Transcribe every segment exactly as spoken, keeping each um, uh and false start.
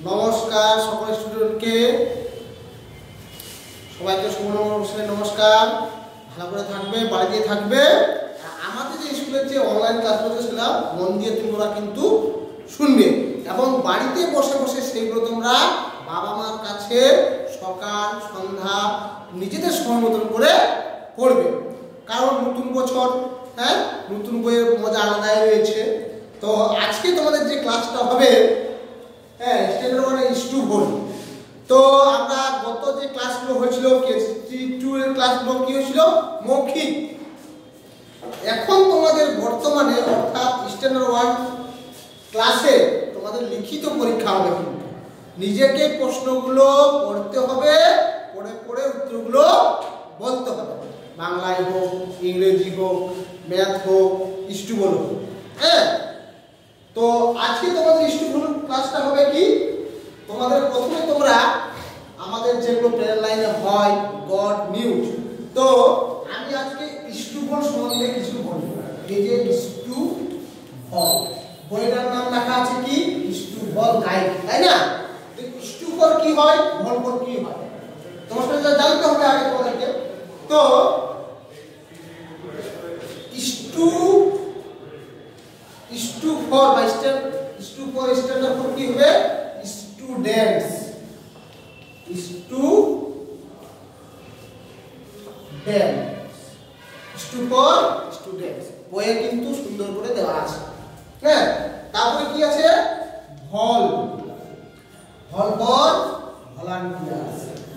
নমস্কার সকল স্টুডেন্টকে, সবাইকে শুভ নমস্কার। ভালো করে থাকবে, বাড়িতে থাকবে। আমাদের যে স্কুলের যে অনলাইন ক্লাসগুলো সেটা মন দিয়ে তোমরা কিন্তু শুনবে এবং বাড়িতে বসে বসে সেইগুলো তোমরা বাবা মার কাছে সকাল সন্ধ্যা নিজেদের সময় মতন করে পড়বে। কারণ নতুন বছর, হ্যাঁ, নতুন বইয়ের মজা আলাদাই রয়েছে। তো আজকে তোমাদের যে ক্লাসটা হবে, হ্যাঁ, স্ট্যান্ডার্ড ওয়ান ইস্টু ভোল। তো আমরা গত যে ক্লাসগুলো হয়েছিল কেজি টু এর ক্লাসগুলো কি হয়েছিল, মৌখিক। এখন তোমাদের বর্তমানে অর্থাৎ স্ট্যান্ডার্ড ওয়ান ক্লাসে তোমাদের লিখিত পরীক্ষা হবে। কিন্তু নিজেকে প্রশ্নগুলো পড়তে হবে, পড়ে পড়ে উত্তরগুলো বলতে হবে। বাংলায় হোক, ইংরেজি হোক, ম্যাথ হোক, ইস্টু ভোল হোক। হ্যাঁ, তো আজকে তোমাদের ইস্টু ভোল ক্লাসটা হবে কি, তোমাদের প্রথমে তোমরা আমাদের যেগুলো প্রেয়ার লাইনে হয় গড নিউজ, তো আমি আজকে ইস্টু ভোল সম্বন্ধে কিছু বলবো। এই যে ইস্টু ভোল বইটার নাম লেখা আছে কি, ইস্টু ভোল গাইড, তাই না? তো ইস্টু ভোল কি হয়, ভোল ভোল কি হয় তোমার সাথে জানতে হবে আগে তোমাদেরকে। তো ইস্টু ইস্টু ফর বা ইস্টু ফর স্ট্যান্ডার্ড ফর কি হবে, students. Students stu for students বইয়ে কিন্তু সুন্দর করে দেওয়া আছে। হ্যাঁ, তারপরে কি আছে, ভল ভল ফর ভলান্টিয়ার্স।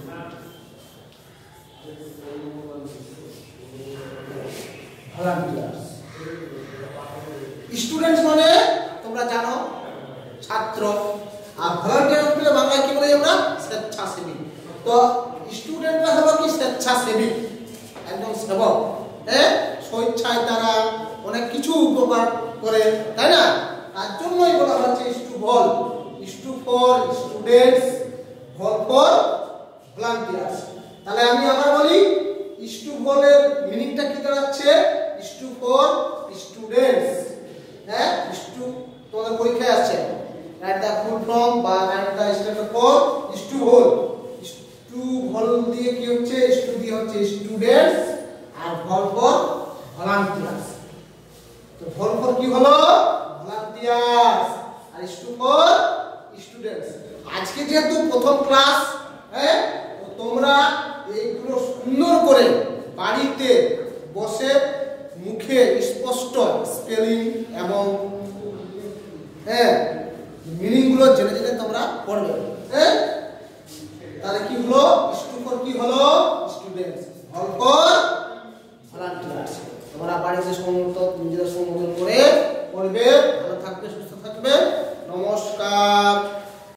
ভলান্টিয়ার্স স্টুডেন্টস মানে তোমরা জানো ছাত্র, আর ভলান্টিয়ার বলে বাংলায় কি বলে আমরা, স্বেচ্ছাসেবী। তো স্টুডেন্টরা হলো কি স্বেচ্ছাসেবী, একদম সেবক। হ্যাঁ, স্বেচ্ছায় তারা অনেক কিছু উপকার করে, তাই না? তার জন্যই বলা হচ্ছে stu vol, stu for students, vol for volunteers. তাহলে আমি আবার বলি, ইস্টু ভলের মিনিংটা কি দাঁড়াচ্ছে, ইস্টু ফর স্টুডেন্টস। হ্যাঁ, ইস্টু তোমাদের পরীক্ষায় আসছে, রাইট দা ফুল ফর্ম বা write the standard for stu vol. Stu vol দিয়ে কি হচ্ছে, ইস্টু দিয়ে হচ্ছে স্টুডেন্টস, আর ভল ফর ভলান্টিয়ার্স। তো ভল ফর কি হলো, ভলান্টিয়ার্স, আর ইস্টু ফর স্টুডেন্টস। আজকে যেহেতু প্রথম ক্লাস, হ্যাঁ, তো তোমরা এইগুলো সুন্দর করে বাড়িতে বসে মুখে স্পষ্ট স্পেলিং এবং হ্যাঁ মিনিং গুলো জেনে জেনে তোমরা পড়বে। হ্যাঁ, তাহলে কি হলো, ইস্টু ফর কি হলো, স্টুডেন্টস, ভল ফর ভলান্টিয়ার্স। তোমরা বাড়িতে সমস্ত নিজেদের সম্বোধন করে পড়বে।